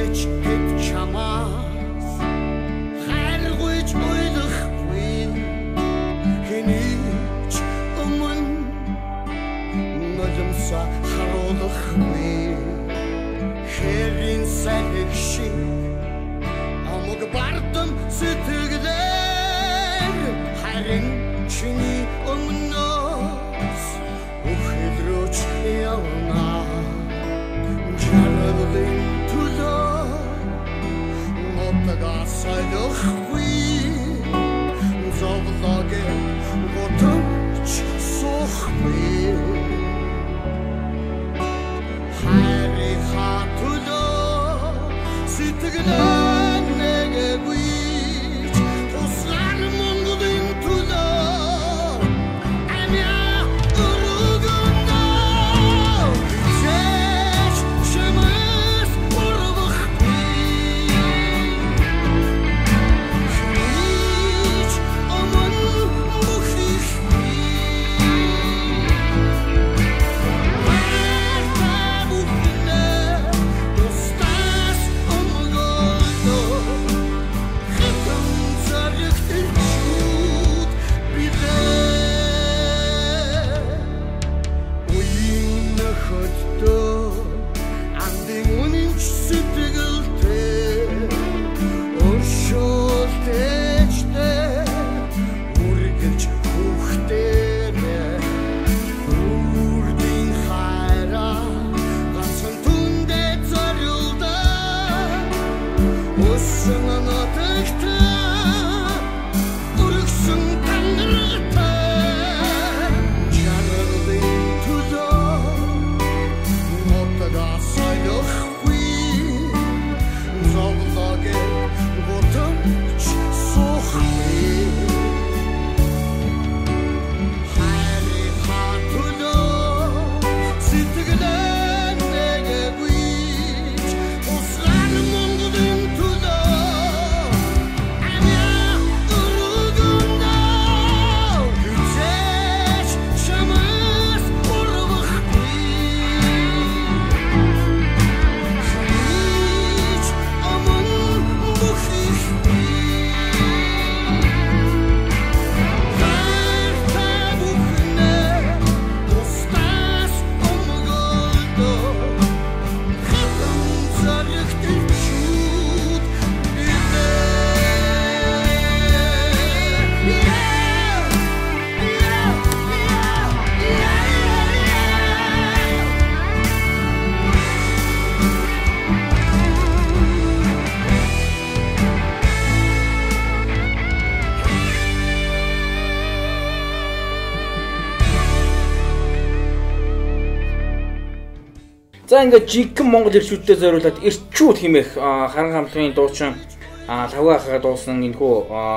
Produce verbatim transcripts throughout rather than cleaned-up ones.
За ингээд жигэн Монгол ирчүүдтэй зориулаад ирчүүд хэмээх харан хамтлагийн дуучин лавга ахаа дуусан энэхүү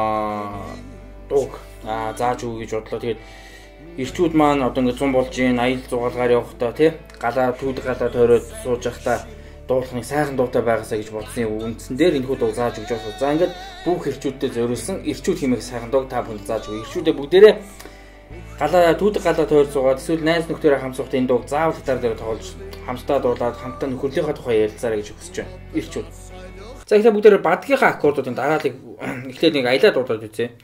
дууг зааж өгье гэж бодлоо. Тэгээд ирчүүд маань одоо ингээд зун болж ийн аял зугаалгаар явахдаа тий галаа түүдэг галаа тойроод сууж явахдаа дуулахны сайхан дуутай байгаасаа гэж бодсон үндсэн дээр энэхүү дуу зааж өгч байгаа. За ингээд бүх ирчүүдтэй зориулсан ирчүүд хэмээх сайхан дууг та бүхэнд зааж өгье. Ирчүүдээ бүгдээрээ галаа түүдэг галаа тойроод суугаад эсвэл найз нөхдөөрөө хамсуухт энэ дууг заавал хатар дээр тоглож хамтдаа дуулаад хамтдаа нөхөрлийнхөө тухай ярилцаарай гэж хүсэж байна. Ирчүүд. За ихтэй бүгдээрээ бадгийнхаа аккордуудын дараалыг эхлээд нэг аялаа дуудаад үзье.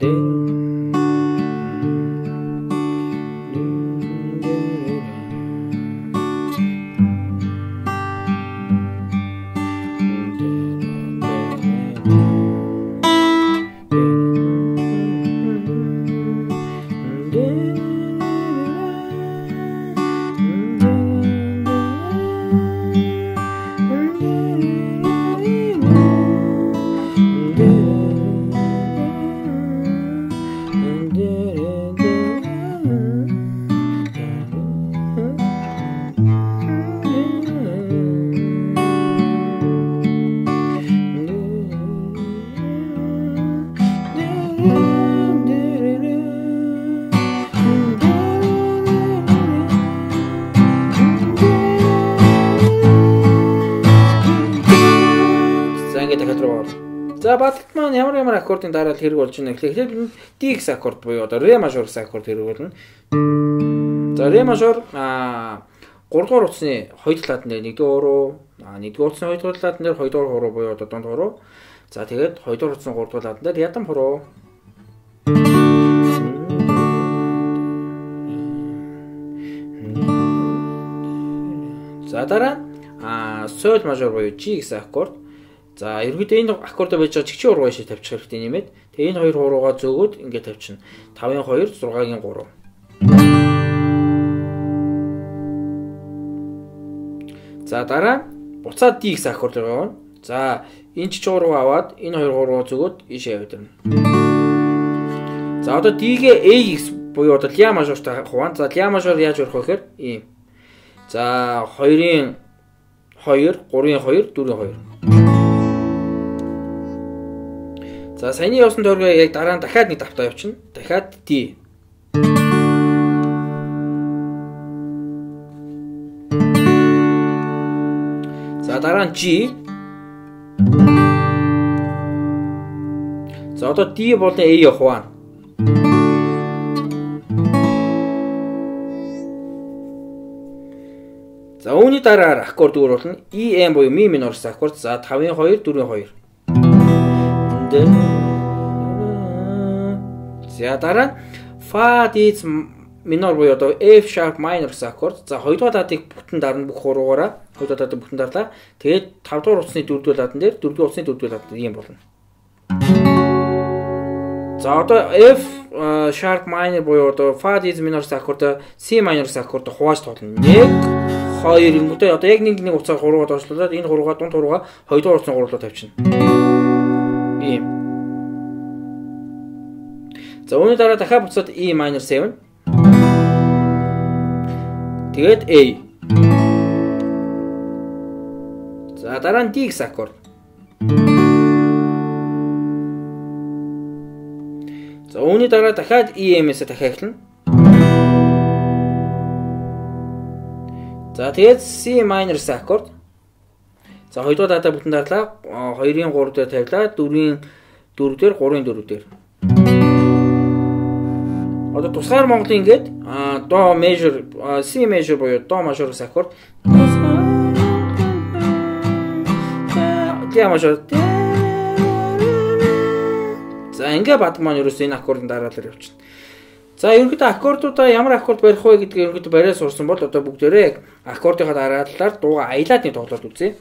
За бадгалт маань ямар ямар аккордын дараалал хэрэг болж байна гэхлээр эхлээд D X аккорд буюу одоо ре мажор аккорд хэрэг болно. За ре мажор а гуравдугаар утасны хоёр талаад нь нэгдүгээр хуруу, а нэгдүгээр утасны хоёр талаад нь хоёрдугаар хуруу буюу одоо дунд хуруу. За тэгээд хоёрдугаар утасны гуравдугаар талаад нь ядам хуруу. За дараа а соль мажор буюу G гэсэн аккорд. За ерөнхийдөө энэ аккордоо байж байгаа чигчийн ургуу шиг тавьчих хэрэгтэй нэмээд. Тэгээ энэ хоёр хуруугаа зөөгөөд ингээд тавьчихна. тавын хоёр, зургагийн гурав. За дараа буцаад D гэсэн аккорд руу явна. За энэ чигчийн ургуу аваад энэ хоёр хуруугаа зөөгөөд ийшээ явуулна. За одоо D-гээ A гэсэн буюу одоо ля мажортай хуваана. За ля мажор яаж өрөх вэ гэхээр ийм. За хоёрын хоёр, гурвын хоёр, дөрвийн хоёр. За саяны явсан тойргоо яг дараа нь дахиад нэг давтаа явчихна. Дахиад D. За дараа нь G. За одоо D болон A явах. За үүний дараа аккорд өөрөлдөн E M буюу ми минор аккорд. За тавын хоёр, дөрвийн хоёр. За дараа Fa диез минор буюу одоо F sharp minor аккорд. За хоёрдугаар датыг бүтэн дарна бүх хуруугаараа. Хоёрдугаар датыг бүтэн дарлаа. Тэгээд тавдугаар утасны дөрөвдүгээр дадан дээр дөрөвдүгээр утасны дөрөвдүгээр дадан ийм болно. За одоо F sharp minor буюу одоо Fa диез минор аккорд C minor аккорд хувааж тоглоно. нэг хоёр ингэдэй одоо яг нэг нэг уцаар гурваад орчлуулаад энэ гурваа дунд гурваа хоёрдугаар утасны гурвуулаа тавьчихна. Ийм. За үүний дараа дахиад буцаад E minor seven. Тэгээд A. За дараа нь D гэсэн аккорд. За үүний дараа дахиад E M-ээс дахиад эхэлнэ. За тэгээд C minor аккорд. За хоёрдугаар датаа бүтэн дарлаа. хоёрын гурав дээр тавилаа. дөрвийн дөрөв дээр, гурвын дөрөв дээр. Одоо тусгаар Монголын ингээд до major, C major буюу до major аккорд. Ля major. За ингээ бат маань ерөөсөө энэ аккордын дараалал явчихна. За ерөнхийдөө аккордуудаа ямар аккорд барих вэ гэдгийг ерөнхийдөө бариа сурсан бол одоо бүгдээрээ яг аккордынхаа дараалалаар дууга аялаад нэг тоглоод үзье.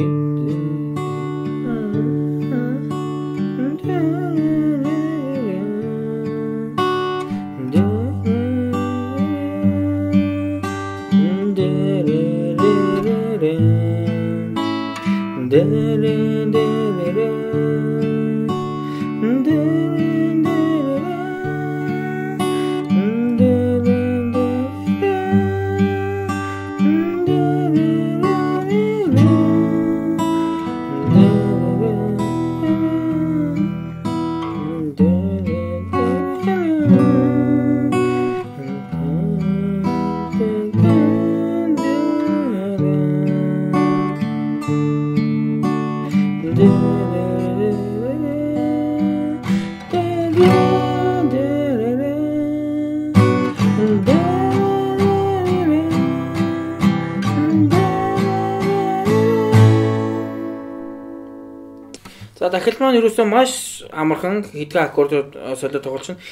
За дахил маань ерөөсөө маш амархан хэдхэн аккордууд солиод тоглож байна.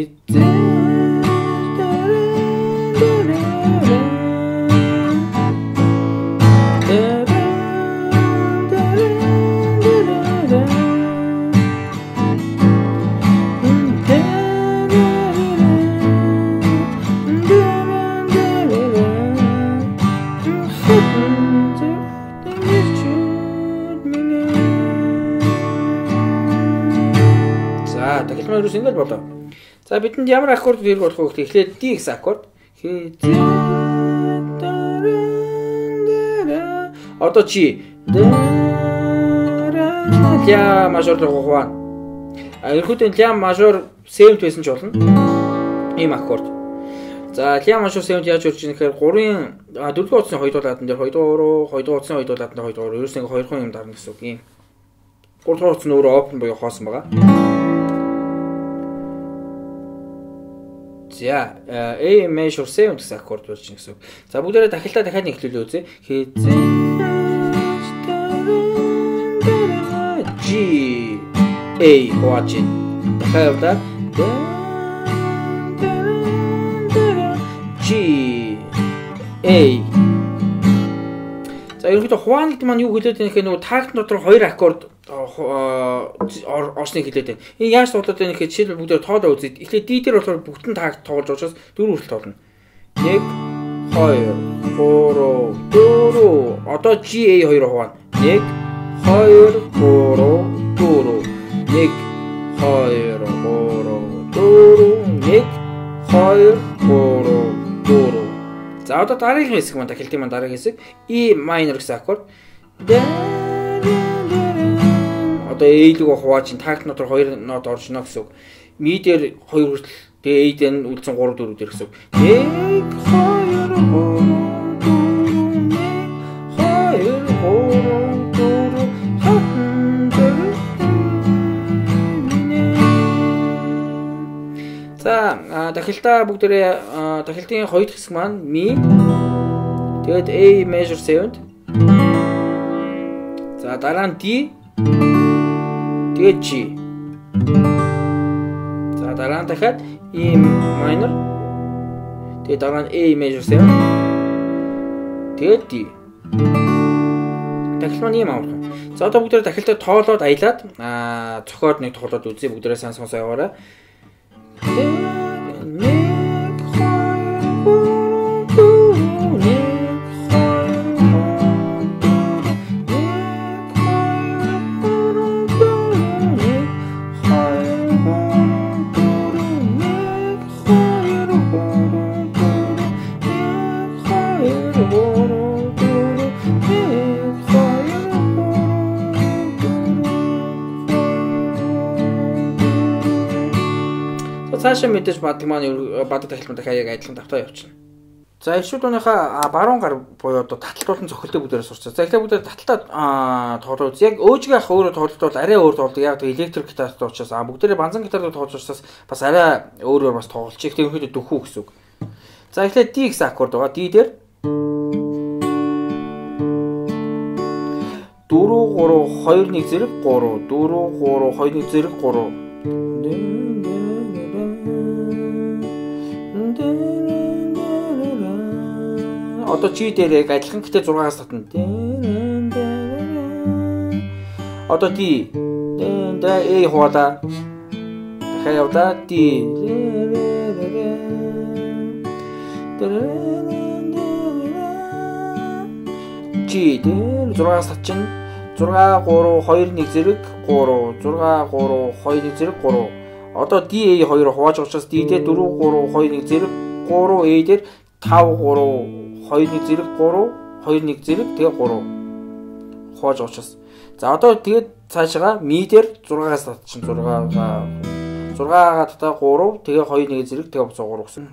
Ерөөс ингэж болоо. За бидэнд ямар аккорд хэрэг болох вэ гэхлээр эхлээд D гэсэн аккорд. Одоо чи ля мажор руу хуваана. А ерөнхийдөө ля мажор seventh байсан ч болно. Ийм аккорд. За ля мажор seventh яаж үрж ийм гэхээр гурвын дөрвөн утасны хоёрдугаар ладан дээр хоёрдугаар, хоёрдугаар утасны хоёрдугаар ладан дээр хоёрдугаар ерөөс ингэ хоёр хон юм дарна гэсэн үг юм. Гуравдугаар утас нь өөрөө open буюу хоосон байгаа. За A major seven гэсэн аккорд болж байна гэсэн үг. За бүгдээрээ дахилтаа дахиад нэг хэлүүлээ үзье. G A хувааж байна. Дахиад удаа G A. За ерөнхийдөө хуваанууд маань юу хэлээд байна гэхээр нөгөө такт дотор хоёр аккорд орсныг хэлээд байна. Энэ яаж тоглоод байна гэхээр жишээлбэл бүгдээр тоолоо үзье. Эхлээд D дээр болохоор бүгдэн такт тоглож учраас дөрөв хүртэл тоолно. нэг хоёр гурав дөрөв. Одоо G A хоёр хуваана. нэг хоёр гурав дөрөв. нэг хоёр гурав дөрөв. нэг хоёр гурав дөрөв. За одоо дараагийн хэсэг маань дахилтын маань дараагийн хэсэг E minor гэсэн аккорд. Одоо A луг хувааж такт дотор хоёр нот орж ийнэ гэсэн үг. Mi дээр хоёр хүртэл тэгээ A дээр нь үлдсэн гурав дөрөв дээр гэсэн үг. нэг хоёр гурав хоёр гурав дөрөв За дахилтаа бүгдээрээ дахилтын хоёр дахь хэсэг маань Mi тэгээд A major seven. За дараа нь D тэгээд G. За дараа нь дахиад E minor. Тэгээд дараа нь A major seven. Тэгээд D. Дахилт маань ийм авах. За одоо бүгдээрээ дахилтаа тоолоод аялаад аа цохоод нэг тоглоод үзье. Бүгдээрээ сайн сонсоо яваарай. Цаашаа мэдээж бадаг маань бадаг тахилмаа дахиад яг адилхан давтаа явчихна. За эхшүүд өнөөхөө баруун гар буюу одоо таталтуулан цохилтой бүгдээрээ сурчаа. За эхлээд бүгдээр таталтаа тоглоо үз. Яг өөжгийнх өөрөө тоглолт бол арай өөр тоглодог. Яг электрик гитартай учраас а бүгдээрээ банзан гитартай тоглож учраас бас арай өөрөөр бас тоглолч. Их тэр өнөөхөө дөхүү гэсэн үг. За эхлээд D гэсэн аккорд байгаа. D дээр дөрөв гурав хоёр нэг зэрэг гурав дөрөв гурав хоёр нэг зэрэг гурав. Одоо G дээр яг адилхан гэтээ зургаас татна. Одоо D. Дэ A хуваалаа. Дахиад явдаа D. G дээр зургаас татчихна. зурга гурав хоёр нэг зэрэг гурав зурга гурав хоёр нэг зэрэг гурав. Одоо D A хоёр хувааж учраас D дээр дөрөв гурав хоёр нэг зэрэг гурав A дээр тав гурав хоёр нэг зэрэг гурав хоёр нэг зэрэг тэгээ гурав хувааж учраас. За одоо тэгээд цаашаа Mi дээр зургаас татчихна. зургаага зургаага татаа гурав тэгээ хоёр нэг зэрэг тэгээ буцаа гурав гэсэн.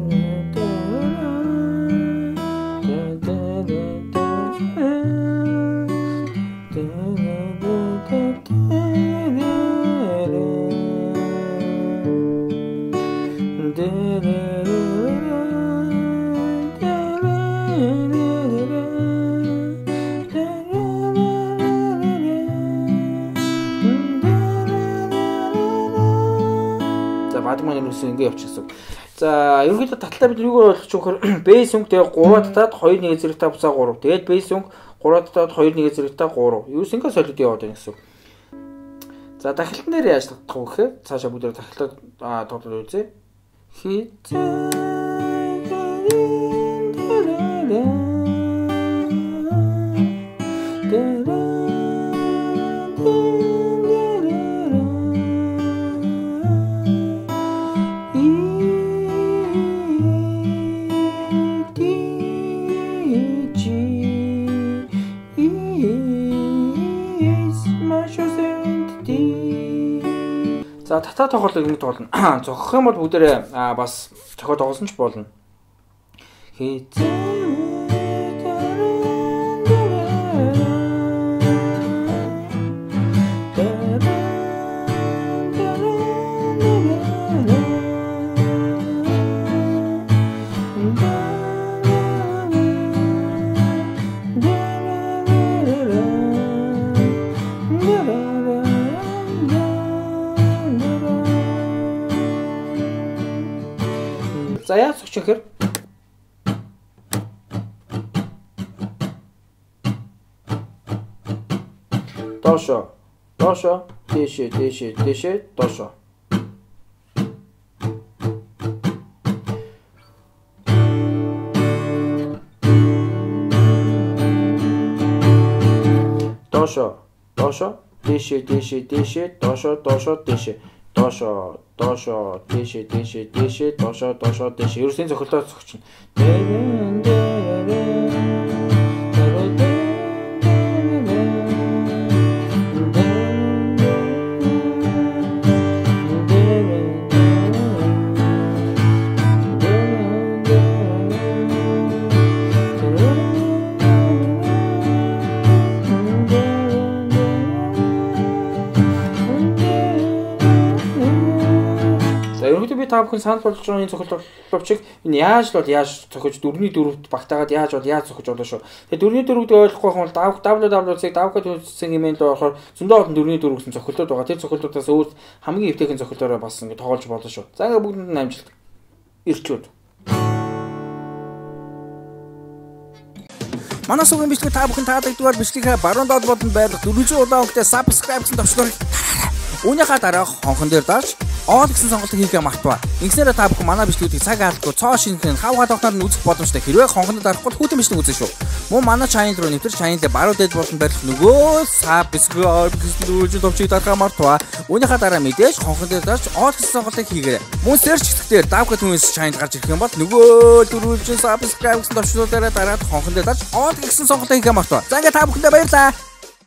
Баадмын нүсэн ингэ явчихсан. За ерөнхийдөө таталтаа бид юугаар ойлгох вэ гэхээр бейс өнг тэгээ гурав татаад хоёр нэг зэрэгтэй буцаа гурав. Тэгээд бейс өнг гурав татаад хоёр нэг зэрэгтэй гурав. Юус ингэ солид яваад байна гэсэн. За дахилтан дээр яаж татах вэ гэхээр цаашаа бүгдээр дахилтаа тоглож үзье. Хит За татаа тоглолыг ингэ тоглоно. Зогсох юм бол бүгдээрээ бас зохио тоглосон ч болно. За яаж зогч юм хэр? Доошо. Доошо. Дэшэ, дэшэ, дэшэ, доошо. Доошо. Доошо. Дэшэ, дэшэ, дэшэ, доошо, доошо, дэшэ. Доошо, доошо, дэшэ, дэшэ, дэшэ, доошо, доошо, дэшэ. Ерөөс энэ цохилтоо зогч. Та бүхэн санал болгож байгаа энэ цохилтолчиг энэ яаж л бол яаж цохиж дөрвний дөрөвт багтаагаад яаж бол яаж цохиж болно шүү. Тэгээ дөрвний дөрөвд ойлгохгүй хүн давх дабл ю дабл ю цэг давхад үзсэн имэйл болохоор зөндөө олон дөрвний дөрөв гэсэн цохилтууд байгаа. Тэр цохилтуудаас өөр хамгийн эвтэйхэн цохилтоороо бас ингэ тоглож болно шүү. За ингээ бүгдэнд нь амжилт. Ирчүүд. Манай сүгэн бичлэг та бүхэн таалагдвал бичлэгээ баруун доод болонд байх дөрвөн улаан өнгөтэй subscribe гэсэн төвшөлөөр үүнийхээ дараа хонхон дээр дарж all гэсэн сонголтыг хийхээ мартваа. Ингэснээр та бүхэн манай бичлэгүүдийг цаг алдахгүй цоо шинхэн хав хадахнаар нь үзэх боломжтой. Хэрвээ хонхонд дарахгүй хүүтэн бичлэг үзэн шүү. Мөн манай channel руу нэвтэр channel-д баруун дээд болон барих нөгөө subscribe гэсэн дөрвөн төвчийг дарахаа мартваа. Үүнийхээ дараа мэдээж хонхон дээр дарж all гэсэн сонголтыг хийгээрэй. Мөн search хэсгээр давхад түнс channel гарч ирэх юм бол нөгөө дөрвөн subscribe гэсэн төвчлүүдээр дараад хонхон дээр дарж all гэсэн сонголтыг хийхээ мартваа. За ингээ та бүхэндээ баярлалаа.